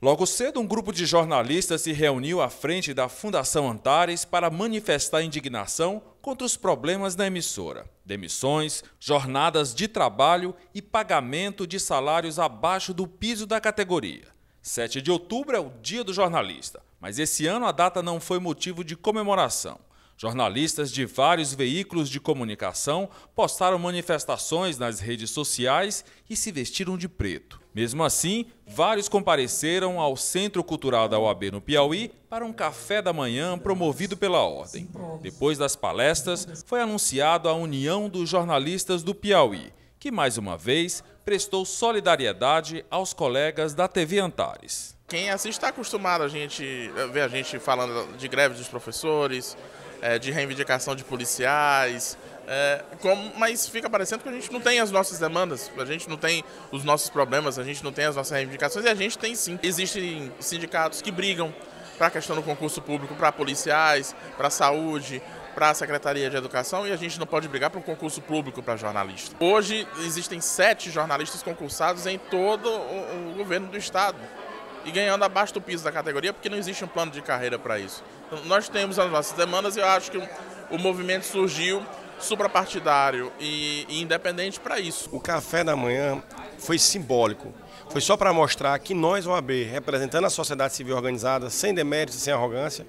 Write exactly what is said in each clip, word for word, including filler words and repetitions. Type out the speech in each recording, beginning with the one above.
Logo cedo, um grupo de jornalistas se reuniu à frente da Fundação Antares para manifestar indignação contra os problemas da emissora. Demissões, jornadas de trabalho e pagamento de salários abaixo do piso da categoria. sete de outubro é o Dia do Jornalista, mas esse ano a data não foi motivo de comemoração. Jornalistas de vários veículos de comunicação postaram manifestações nas redes sociais e se vestiram de preto. Mesmo assim, vários compareceram ao Centro Cultural da U A B no Piauí para um café da manhã promovido pela Ordem. Depois das palestras, foi anunciado a União dos Jornalistas do Piauí, que mais uma vez prestou solidariedade aos colegas da T V Antares. Quem assiste está acostumado a gente ver a gente falando de greve dos professores, de reivindicação de policiais, é, como, mas fica parecendo que a gente não tem as nossas demandas, a gente não tem os nossos problemas, a gente não tem as nossas reivindicações, e a gente tem sim. Existem sindicatos que brigam para a questão do concurso público, para policiais, para a saúde, para a Secretaria de Educação, e a gente não pode brigar para um concurso público para jornalista. Hoje existem sete jornalistas concursados em todo o, o governo do estado, e ganhando abaixo do piso da categoria, porque não existe um plano de carreira para isso. Então, nós temos as nossas demandas e eu acho que o, o movimento surgiu suprapartidário e, e independente para isso. O café da manhã foi simbólico. Foi só para mostrar que nós, O A B, representando a sociedade civil organizada, sem demérito e sem arrogância,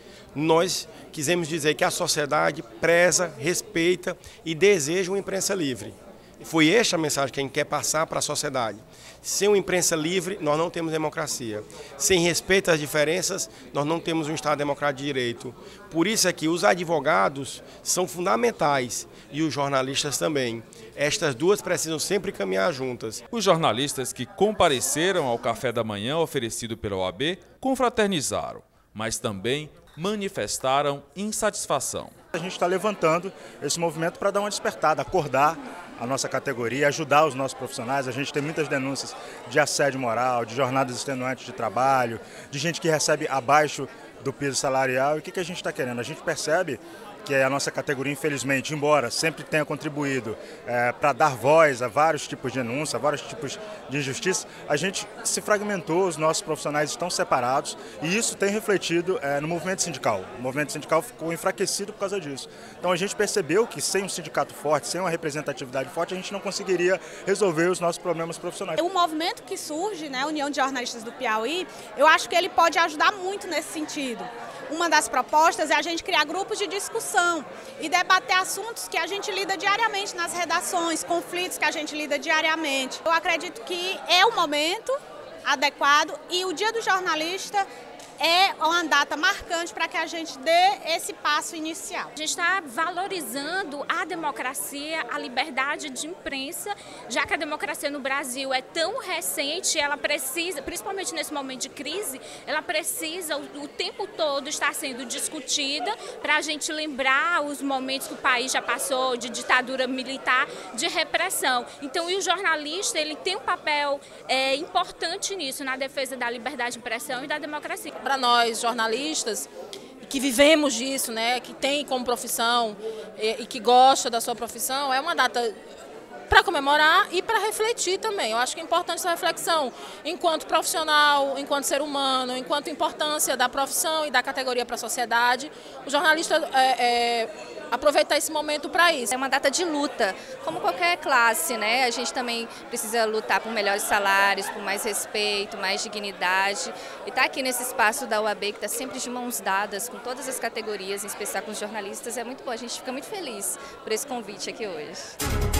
nós quisemos dizer que a sociedade preza, respeita e deseja uma imprensa livre. Foi esta a mensagem que a gente quer passar para a sociedade. Sem uma imprensa livre, nós não temos democracia. Sem respeito às diferenças, nós não temos um Estado democrático de direito. Por isso é que os advogados são fundamentais e os jornalistas também. Estas duas precisam sempre caminhar juntas. Os jornalistas que compareceram ao café da manhã oferecido pela O A B confraternizaram, mas também manifestaram insatisfação. A gente está levantando esse movimento para dar uma despertada, acordar a nossa categoria, ajudar os nossos profissionais. A gente tem muitas denúncias de assédio moral, de jornadas extenuantes de trabalho, de gente que recebe abaixo do piso salarial. E o que, que a gente está querendo? A gente percebe que a nossa categoria, infelizmente, embora sempre tenha contribuído é, para dar voz a vários tipos de denúncia, a vários tipos de injustiça, a gente se fragmentou, os nossos profissionais estão separados e isso tem refletido é, no movimento sindical. O movimento sindical ficou enfraquecido por causa disso. Então a gente percebeu que sem um sindicato forte, sem uma representatividade forte, a gente não conseguiria resolver os nossos problemas profissionais. O movimento que surge, né, a União de Jornalistas do Piauí, eu acho que ele pode ajudar muito nesse sentido. Uma das propostas é a gente criar grupos de discussão e debater assuntos que a gente lida diariamente nas redações, conflitos que a gente lida diariamente. Eu acredito que é o momento adequado e o Dia do Jornalista é uma data marcante para que a gente dê esse passo inicial. A gente está valorizando a democracia, a liberdade de imprensa, já que a democracia no Brasil é tão recente, ela precisa, principalmente nesse momento de crise, ela precisa o, o tempo todo estar sendo discutida para a gente lembrar os momentos que o país já passou de ditadura militar, de repressão. Então, e o jornalista ele tem um papel é, importante nisso, na defesa da liberdade de impressão e da democracia. Para nós, jornalistas, que vivemos disso, né, que tem como profissão e, e que gosta da sua profissão, é uma data para comemorar e para refletir também. Eu acho que é importante essa reflexão enquanto profissional, enquanto ser humano, enquanto importância da profissão e da categoria para a sociedade. O jornalista é, é, aproveitar esse momento para isso. É uma data de luta, como qualquer classe, né? A gente também precisa lutar por melhores salários, por mais respeito, mais dignidade. E estar aqui nesse espaço da U A B, que está sempre de mãos dadas com todas as categorias, em especial com os jornalistas, é muito bom. A gente fica muito feliz por esse convite aqui hoje.